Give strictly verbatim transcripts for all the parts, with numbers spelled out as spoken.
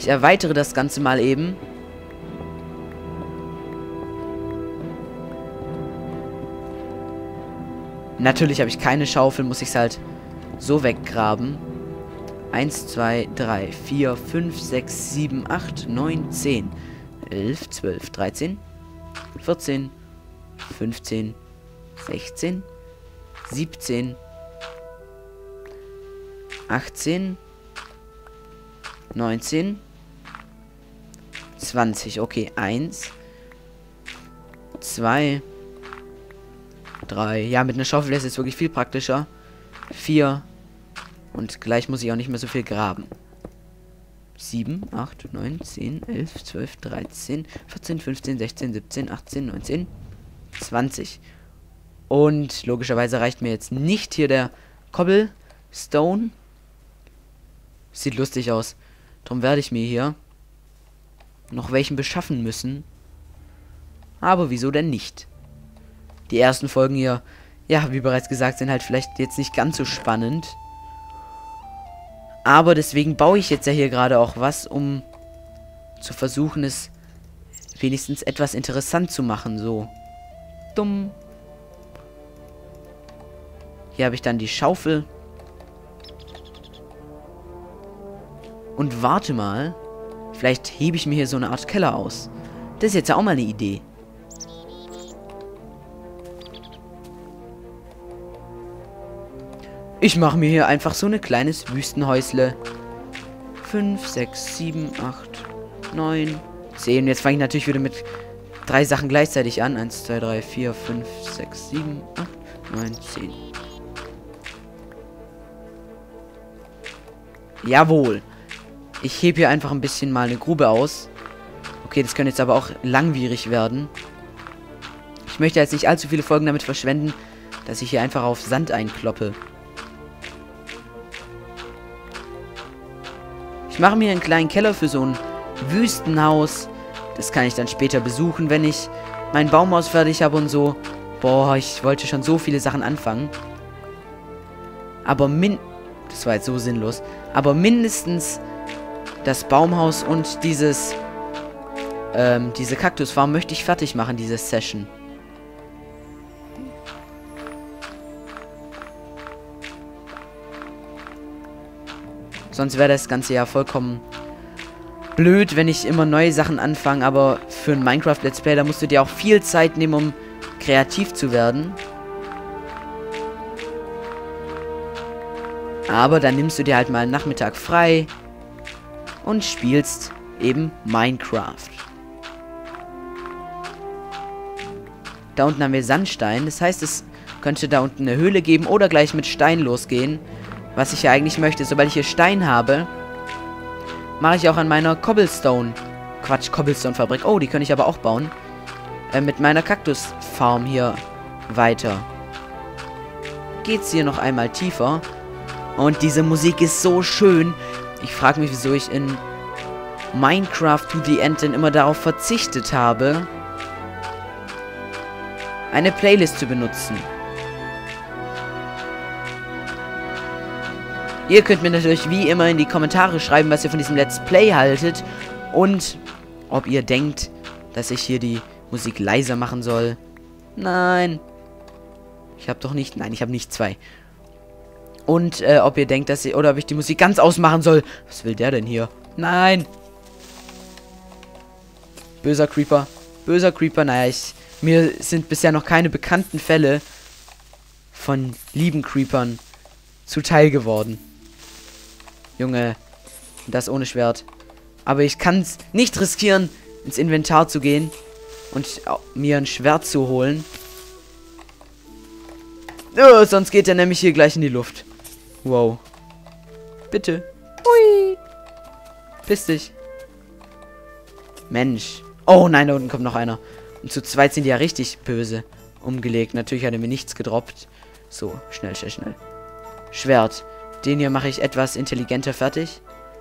Ich erweitere das Ganze mal eben. Natürlich habe ich keine Schaufel, muss ich es halt so weggraben. eins, zwei, drei, vier, fünf, sechs, sieben, acht, neun, zehn, elf, zwölf, dreizehn, vierzehn, fünfzehn, sechzehn, siebzehn, achtzehn, neunzehn, zwanzig. Okay, eins, zwei, drei. Ja, mit einer Schaufel ist es wirklich viel praktischer. vier. Und gleich muss ich auch nicht mehr so viel graben. sieben, acht, neun, zehn, elf, zwölf, dreizehn, vierzehn, fünfzehn, sechzehn, siebzehn, achtzehn, neunzehn, zwanzig. Und logischerweise reicht mir jetzt nicht hier der Cobblestone. Sieht lustig aus. Darum werde ich mir hier noch welchen beschaffen müssen. Aber wieso denn nicht? Die ersten Folgen hier, ja, wie bereits gesagt, sind halt vielleicht jetzt nicht ganz so spannend. Aber deswegen baue ich jetzt ja hier gerade auch was, um zu versuchen, es wenigstens etwas interessant zu machen. So. Dumm. Hier habe ich dann die Schaufel. Und warte mal. Vielleicht hebe ich mir hier so eine Art Keller aus. Das ist jetzt ja auch mal eine Idee. Ich mache mir hier einfach so ein kleines Wüstenhäusle. fünf, sechs, sieben, acht, neun, zehn. Jetzt fange ich natürlich wieder mit drei Sachen gleichzeitig an. eins, zwei, drei, vier, fünf, sechs, sieben, acht, neun, zehn. Jawohl. Ich hebe hier einfach ein bisschen mal eine Grube aus. Okay, das könnte jetzt aber auch langwierig werden. Ich möchte jetzt nicht allzu viele Folgen damit verschwenden, dass ich hier einfach auf Sand einkloppe. Ich mache mir einen kleinen Keller für so ein Wüstenhaus. Das kann ich dann später besuchen, wenn ich mein Baumhaus fertig habe und so. Boah, ich wollte schon so viele Sachen anfangen. Aber min... Das war jetzt so sinnlos. Aber mindestens das Baumhaus und dieses... Ähm, diese Kaktusfarm möchte ich fertig machen, diese Session. Sonst wäre das Ganze ja vollkommen blöd, wenn ich immer neue Sachen anfange. Aber für ein Minecraft-Let's Play, da musst du dir auch viel Zeit nehmen, um kreativ zu werden. Aber dann nimmst du dir halt mal einen Nachmittag frei und spielst eben Minecraft. Da unten haben wir Sandstein. Das heißt, es könnte da unten eine Höhle geben oder gleich mit Stein losgehen. Was ich ja eigentlich möchte. Sobald ich hier Stein habe, mache ich auch an meiner Cobblestone... Quatsch, Cobblestone-Fabrik. Oh, die kann ich aber auch bauen. Äh, mit meiner Kaktusfarm hier weiter. Geht's hier noch einmal tiefer. Und diese Musik ist so schön. Ich frage mich, wieso ich in Minecraft to the End denn immer darauf verzichtet habe, eine Playlist zu benutzen. Ihr könnt mir natürlich wie immer in die Kommentare schreiben, was ihr von diesem Let's Play haltet. Und ob ihr denkt, dass ich hier die Musik leiser machen soll. Nein. Ich habe doch nicht... Nein, ich habe nicht zwei. Und äh, ob ihr denkt, dass ich... Oder ob ich die Musik ganz ausmachen soll. Was will der denn hier? Nein. Böser Creeper. Böser Creeper. Naja, ich... Mir sind bisher noch keine bekannten Fälle von lieben Creepern zuteil geworden. Junge, das ohne Schwert. Aber ich kann es nicht riskieren, ins Inventar zu gehen und mir ein Schwert zu holen. Oh, sonst geht er nämlich hier gleich in die Luft. Wow. Bitte. Hui. Piss dich. Mensch. Oh nein, da unten kommt noch einer. Und zu zweit sind die ja richtig böse umgelegt. Natürlich hat er mir nichts gedroppt. So, schnell, schnell, schnell. Schwert. Den hier mache ich etwas intelligenter fertig.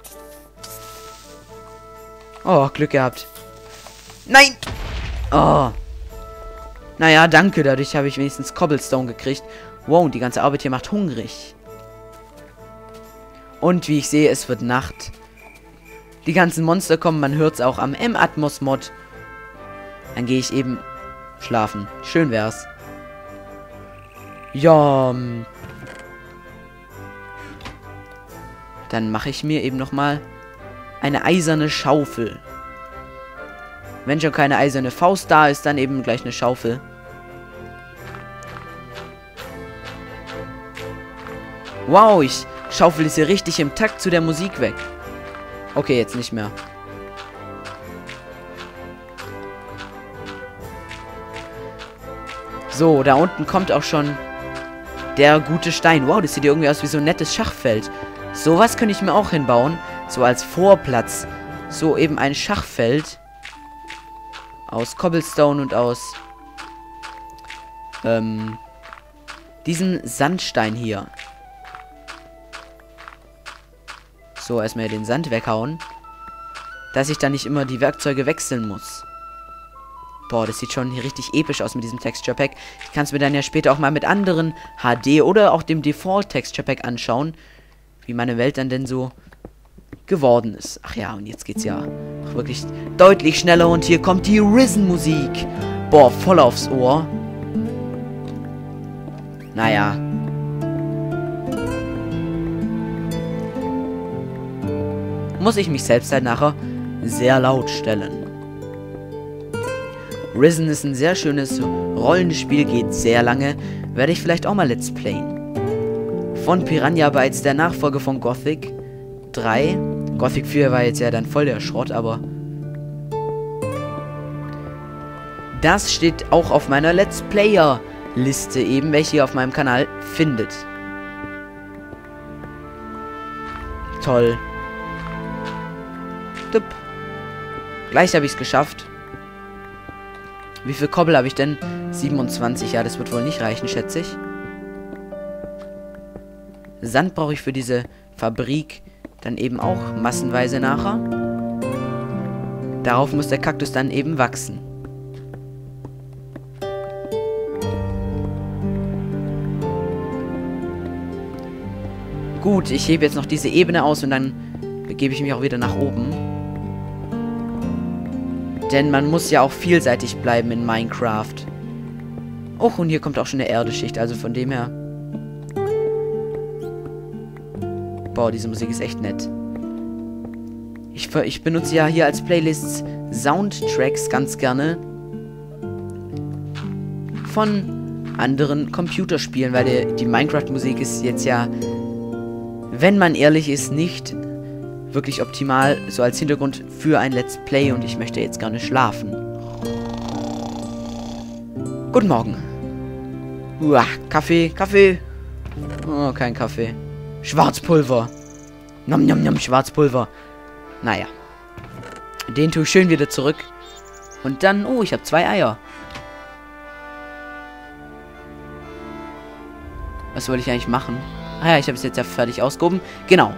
Oh, Glück gehabt. Nein! Oh. Naja, danke. Dadurch habe ich wenigstens Cobblestone gekriegt. Wow, und die ganze Arbeit hier macht hungrig. Und wie ich sehe, es wird Nacht. die ganzen Monster kommen. Man hört es auch am M-Atmos-Mod. Dann gehe ich eben schlafen. Schön wär's. Ja. Dann mache ich mir eben nochmal eine eiserne Schaufel. Wenn schon keine eiserne Faust da ist, dann eben gleich eine Schaufel. Wow, ich schaufel es hier richtig im Takt zu der Musik weg. Okay, jetzt nicht mehr. So, da unten kommt auch schon der gute Stein. Wow, das sieht irgendwie aus wie so ein nettes Schachfeld. Sowas könnte ich mir auch hinbauen. So als Vorplatz. So eben ein Schachfeld. Aus Cobblestone und aus ähm, diesem Sandstein hier. So, erstmal den Sand weghauen. Dass ich dann nicht immer die Werkzeuge wechseln muss. Boah, das sieht schon hier richtig episch aus mit diesem Texture Pack. Ich kann es mir dann ja später auch mal mit anderen H D oder auch dem Default Texture Pack anschauen. Wie meine Welt dann denn so geworden ist. Ach ja, und jetzt geht's ja wirklich deutlich schneller. Und hier kommt die Risen-Musik. Boah, voll aufs Ohr. Naja. Muss ich mich selbst halt nachher sehr laut stellen. Risen ist ein sehr schönes rollendes Spiel, geht sehr lange. Werde ich vielleicht auch mal let's playen. Von Piranha Bytes, der Nachfolger von Gothic drei. Gothic vier war jetzt ja dann voll der Schrott, aber das steht auch auf meiner Let's Player Liste eben, welche ihr auf meinem Kanal findet. Toll. Dup. Gleich habe ich es geschafft. Wie viel Kobbel habe ich denn? siebenundzwanzig. Ja, das wird wohl nicht reichen, schätze ich. Sand brauche ich für diese Fabrik dann eben auch massenweise nachher. Darauf muss der Kaktus dann eben wachsen. Gut, ich hebe jetzt noch diese Ebene aus und dann begebe ich mich auch wieder nach oben. Denn man muss ja auch vielseitig bleiben in Minecraft. Och, und hier kommt auch schon eine Erdeschicht, also von dem her. Boah, diese Musik ist echt nett. Ich, ich benutze ja hier als Playlists Soundtracks ganz gerne von anderen Computerspielen, weil die, die Minecraft-Musik ist jetzt ja, wenn man ehrlich ist, nicht wirklich optimal, so als Hintergrund für ein Let's Play, und ich möchte jetzt gerne schlafen. Guten Morgen. Uah, Kaffee, Kaffee. Oh, kein Kaffee. Schwarzpulver. Nom, nom, nom, Schwarzpulver. Naja. Den tue ich schön wieder zurück. Und dann, oh, ich habe zwei Eier. Was wollte ich eigentlich machen? Ah ja, ich habe es jetzt ja fertig ausgehoben. Genau.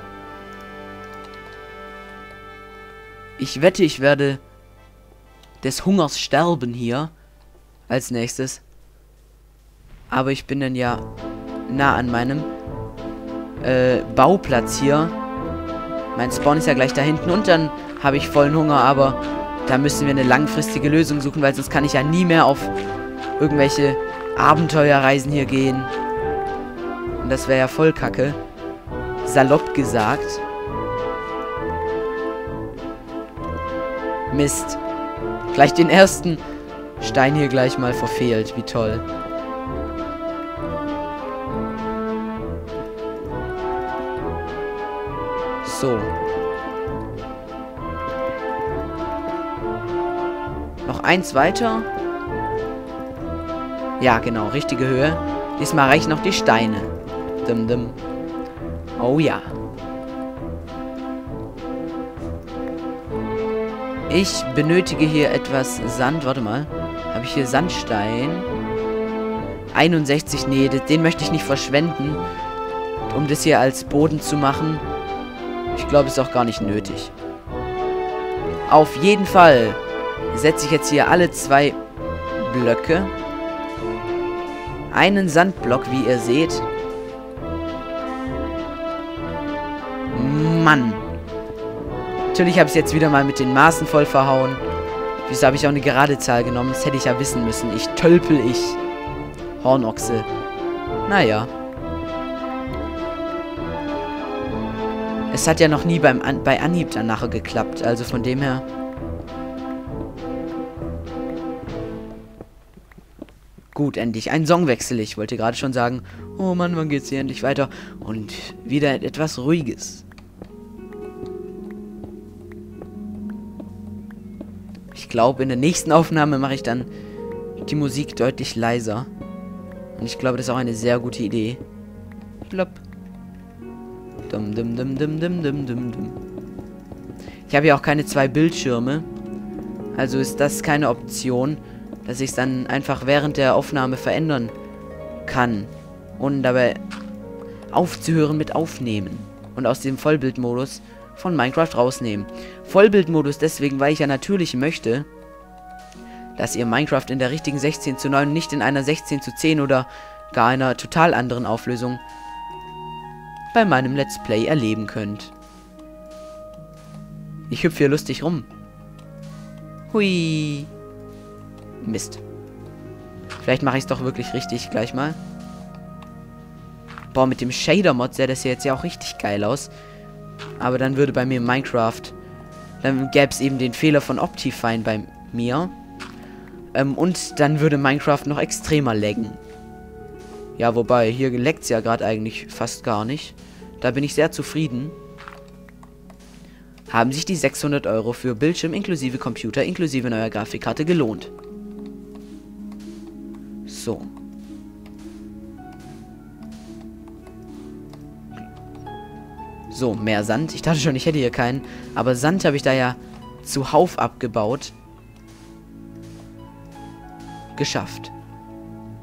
Ich wette, ich werde des Hungers sterben hier. Als nächstes. Aber ich bin dann ja nah an meinem äh, Bauplatz hier. Mein Spawn ist ja gleich da hinten und dann habe ich vollen Hunger, aber da müssen wir eine langfristige Lösung suchen, weil sonst kann ich ja nie mehr auf irgendwelche Abenteuerreisen hier gehen. Und das wäre ja voll kacke. Salopp gesagt. Mist. Gleich den ersten Stein hier gleich mal verfehlt. Wie toll. So. Noch eins weiter. Ja, genau. Richtige Höhe. Diesmal reichen noch die Steine. Dim, dim. Oh ja. Ich benötige hier etwas Sand. Warte mal. Habe ich hier Sandstein? einundsechzig. Nee, den möchte ich nicht verschwenden, um das hier als Boden zu machen. Ich glaube, es ist auch gar nicht nötig. Auf jeden Fall setze ich jetzt hier alle zwei Blöcke. Einen Sandblock, wie ihr seht. Mann. Natürlich habe ich es jetzt wieder mal mit den Maßen voll verhauen. Wieso habe ich auch eine gerade Zahl genommen? Das hätte ich ja wissen müssen. Ich tölpel ich. Hornochse. Naja. Es hat ja noch nie beim An bei Anhieb dann nachher geklappt. Also von dem her... Gut, endlich. Ein Songwechsel. Ich wollte gerade schon sagen, oh Mann, wann geht's hier endlich weiter? Und wieder etwas Ruhiges. Ich glaube, in der nächsten Aufnahme mache ich dann die Musik deutlich leiser. Und ich glaube, das ist auch eine sehr gute Idee. Plopp. Dum, dum, dum, dum, dum, dum, dum, dum. Ich habe ja auch keine zwei Bildschirme. Also ist das keine Option, dass ich es dann einfach während der Aufnahme verändern kann. Und dabei aufzuhören mit Aufnehmen. Und aus dem Vollbildmodus von Minecraft rausnehmen. Vollbildmodus deswegen, weil ich ja natürlich möchte, dass ihr Minecraft in der richtigen sechzehn zu neun, nicht in einer sechzehn zu zehn oder gar einer total anderen Auflösung bei meinem Let's Play erleben könnt. Ich hüpfe hier lustig rum. Hui. Mist. Vielleicht mache ich es doch wirklich richtig gleich mal. Boah, mit dem Shader-Mod sähe das hier jetzt ja auch richtig geil aus. Aber dann würde bei mir Minecraft... Dann gäbe es eben den Fehler von Optifine bei mir. Ähm, und dann würde Minecraft noch extremer laggen. Ja, wobei, hier leckt es ja gerade eigentlich fast gar nicht. Da bin ich sehr zufrieden. Haben sich die sechshundert Euro für Bildschirm inklusive Computer inklusive neuer Grafikkarte gelohnt. So. So, mehr Sand. Ich dachte schon, ich hätte hier keinen. Aber Sand habe ich da ja zuhauf abgebaut. Geschafft.